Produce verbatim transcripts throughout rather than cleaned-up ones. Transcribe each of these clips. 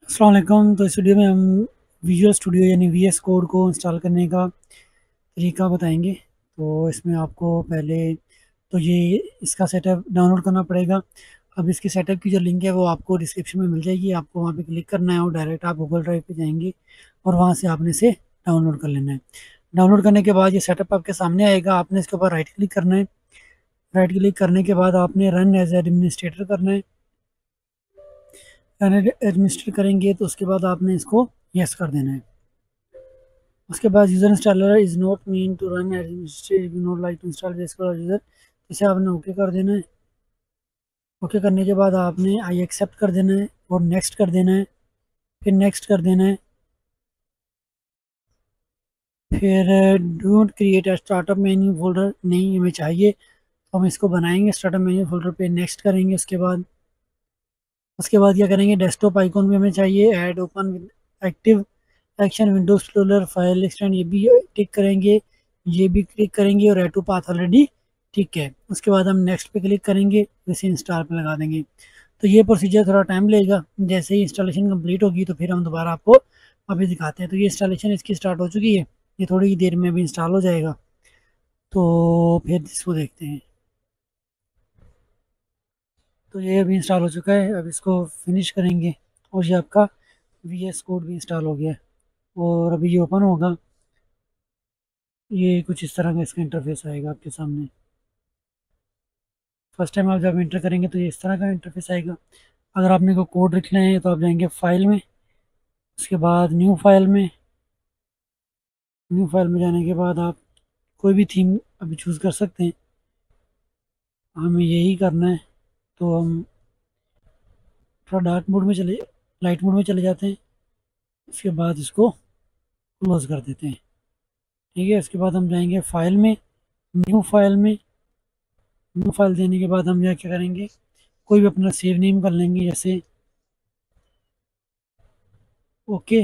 अस्सलाम वालेकुम। तो इस वीडियो में हम विजुअल स्टूडियो यानी वी एस कोड को इंस्टॉल करने का तरीका बताएंगे। तो इसमें आपको पहले तो ये इसका सेटअप डाउनलोड करना पड़ेगा। अब इसकी सेटअप की जो लिंक है वो आपको डिस्क्रिप्शन में मिल जाएगी। आपको वहाँ पे क्लिक करना है और डायरेक्ट आप गूगल ड्राइव पे जाएंगे और वहाँ से आपने इसे डाउनलोड कर लेना है। डाउनलोड करने के बाद ये सेटअप आपके सामने आएगा। आपने इसके ऊपर राइट क्लिक करना है। राइट क्लिक करने के बाद आपने रन एज एडमिनिस्ट्रेटर करना है। रन एडमिनिस्ट्रेट करेंगे तो उसके बाद आपने इसको यस कर देना है। उसके बाद user installer is not mean to run administrate you not like to install basic user, इसे आपने ओके कर देना है। ओके करने के बाद आपने आई एक्सेप्ट कर देना है और नेक्स्ट कर देना है। फिर नेक्स्ट कर देना है। फिर don't create a startup menu folder, नहीं हमें चाहिए तो हम इसको बनाएंगे स्टार्टअप मेन्यू फोल्डर पे। नेक्स्ट करेंगे। उसके बाद उसके बाद क्या करेंगे, डेस्कटॉप आइकॉन भी हमें चाहिए। Add open active action Windows explorer file extend, ये भी टिक करेंगे। ये भी क्लिक करेंगे और ऐड टू पाथ ऑलरेडी ठीक है। उसके बाद हम नेक्स्ट पे क्लिक करेंगे, इसे इंस्टॉल पे लगा देंगे। तो ये प्रोसीजर थोड़ा टाइम लेगा। जैसे ही इंस्टॉलेशन कंप्लीट होगी तो फिर हम दोबारा आपको अभी दिखाते हैं। तो ये इंस्टॉलेशन इसकी स्टार्ट हो चुकी है। ये थोड़ी ही देर में भी इंस्टॉल हो जाएगा। तो फिर इसको देखते हैं। तो ये अभी इंस्टॉल हो चुका है। अब इसको फिनिश करेंगे और ये आपका वी एस कोड भी इंस्टॉल हो गया है। और अभी ये ओपन होगा। ये कुछ इस तरह का इसका इंटरफेस आएगा आपके सामने। फर्स्ट टाइम आप जब इंटर करेंगे तो ये इस तरह का इंटरफेस आएगा। अगर आपने को कोड लिखना है तो आप जाएंगे फाइल में। उसके बाद न्यू फाइल में। न्यू फाइल में जाने के बाद आप कोई भी थीम अभी चूज़ कर सकते हैं। हमें यही करना है तो हम थोड़ा डार्क मोड में चले लाइट मोड में चले जाते हैं। उसके बाद इसको क्लोज कर देते हैं। ठीक है। उसके बाद हम जाएंगे फाइल में, न्यू फाइल में। न्यू फाइल देने के बाद हम यहाँ क्या करेंगे, कोई भी अपना सेव नेम कर लेंगे जैसे ओके।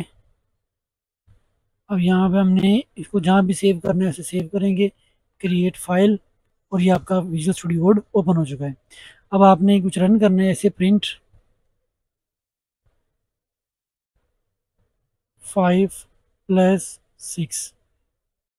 अब यहाँ पे हमने इसको जहाँ भी सेव करना है उसे सेव करेंगे। Create file. और ये आपका विजुअल स्टूडियो कोड ओपन हो चुका है। अब आपने कुछ रन करना है ऐसे प्रिंट फाइव प्लस सिक्स।